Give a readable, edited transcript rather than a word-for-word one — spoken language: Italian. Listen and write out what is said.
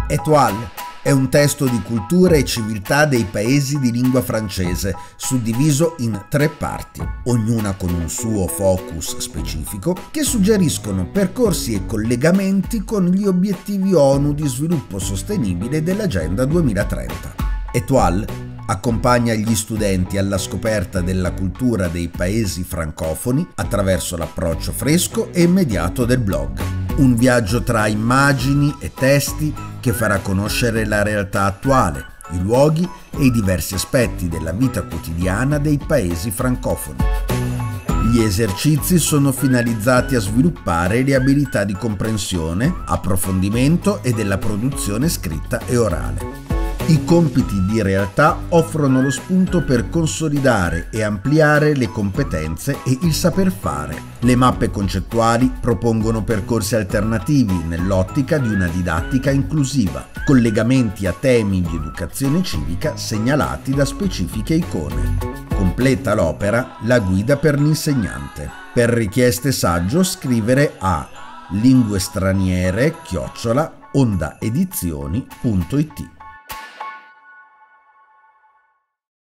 Étoile è un testo di cultura e civiltà dei paesi di lingua francese, suddiviso in 3 parti, ognuna con un suo focus specifico, che suggeriscono percorsi e collegamenti con gli obiettivi ONU di sviluppo sostenibile dell'Agenda 2030. Étoile accompagna gli studenti alla scoperta della cultura dei paesi francofoni attraverso l'approccio fresco e immediato del blog. Un viaggio tra immagini e testi che farà conoscere la realtà attuale, i luoghi e i diversi aspetti della vita quotidiana dei paesi francofoni. Gli esercizi sono finalizzati a sviluppare le abilità di comprensione, approfondimento e della produzione scritta e orale. I compiti di realtà offrono lo spunto per consolidare e ampliare le competenze e il saper fare. Le mappe concettuali propongono percorsi alternativi nell'ottica di una didattica inclusiva, collegamenti a temi di educazione civica segnalati da specifiche icone. Completa l'opera la guida per l'insegnante. Per richieste saggio scrivere a linguestraniere@ondaedizioni.it.